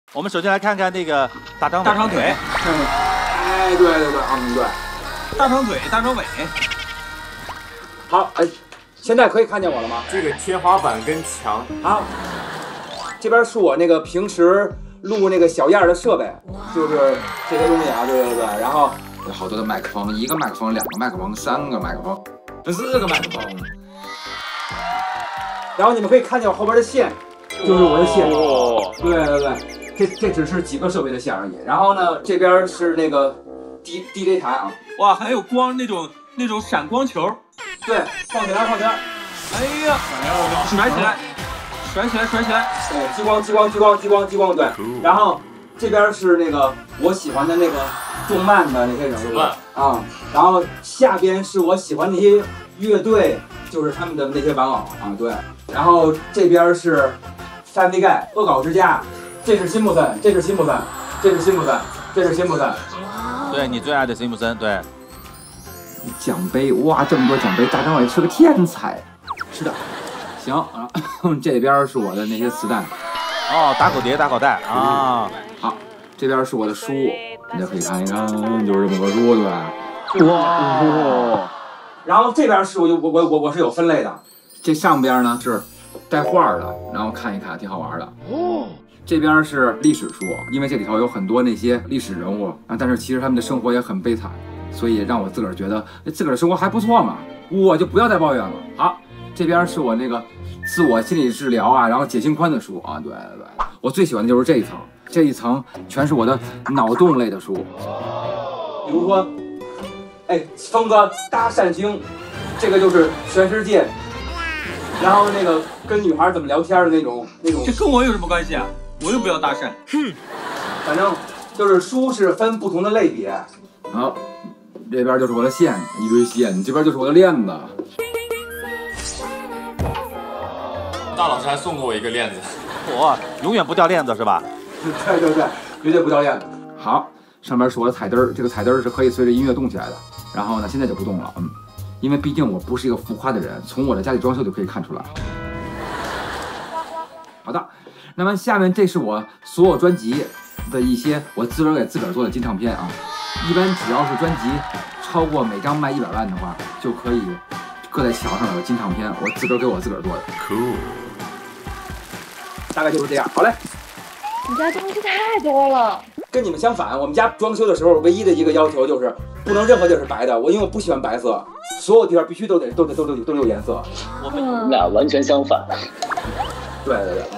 我们首先来看看那个大长腿。 哎，对，对。 大长腿，大长尾。 好，哎，现在可以看见我了吗？ 这个天花板跟墙。 好，这边是我那个平时录那个小样的设备，就是这些东西啊，对。然后有好多的麦克风，一个麦克风，两个麦克风，三个麦克风，四个麦克风。 然后你们可以看见我后边的线，就是我的线。对，这只是几个设备的线而已。然后呢，这边是那个 DJ 台啊。 哇，还有光那种闪光球。 对，放起来。 哎呀，甩起来。 对，激光，对。然后这边是那个我喜欢的那个动漫的那些人物啊。然后下边是我喜欢那些乐队，就是他们的那些玩偶啊，对。然后这边是三 D 盖恶搞之家，这是辛普森，这是辛普森。 对，你最爱的辛普森，对。 奖杯，哇，这么多奖杯，大张伟是个天才。是的，行啊，这边是我的那些磁带。 哦，打口碟、打口袋啊。 好，这边是我的书，大家可以看一看，就是这么个书，对吧？哇。 然后这边是我是有分类的， 这上边呢是带画的，然后看一看挺好玩的。哦。这边是历史书，因为这里头有很多那些历史人物啊，但是其实他们的生活也很悲惨，所以让我自个儿觉得自个儿的生活还不错嘛，我就不要再抱怨了。好，这边是我那个自我心理治疗啊，然后解心宽的书啊，对，我最喜欢的就是这一层，这一层全是我的脑洞类的书， 比如说，哎，峰哥搭讪经，这个就是全世界，然后那个跟女孩怎么聊天的那种， 这跟我有什么关系啊？我又不要搭讪。 反正就是书是分不同的类别。 好，这边就是我的线，一堆线，这边就是我的链子。 大老师还送过我一个链子， 我永远不掉链子是吧？ 对，绝对不掉链子。 好，上面是我的彩灯，这个彩灯是可以随着音乐动起来的。然后呢，现在就不动了，因为毕竟我不是一个浮夸的人，从我的家里装修就可以看出来。好的，那么下面这是我所有专辑的一些我自个儿给自个儿做的金唱片啊。一般只要是专辑超过每张卖100万的话，就可以搁在墙上有金唱片，我自个儿给我自个儿做的。 Cool。 大概就是这样。好嘞。 你家东西太多了。 跟你们相反，我们家装修的时候唯一的一个要求就是不能任何地儿是白的，因为我不喜欢白色，所有地方必须都有颜色。 我们俩完全相反。 对。